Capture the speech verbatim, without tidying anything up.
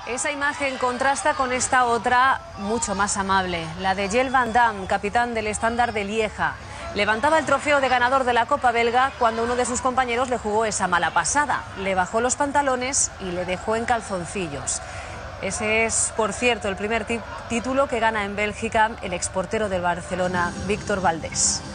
Esa imagen contrasta con esta otra mucho más amable, la de Jelle Van Damme, capitán del Standard de Lieja. Levantaba el trofeo de ganador de la Copa belga cuando uno de sus compañeros le jugó esa mala pasada. Le bajó los pantalones y le dejó en calzoncillos. Ese es, por cierto, el primer título que gana en Bélgica el exportero del Barcelona, Víctor Valdés.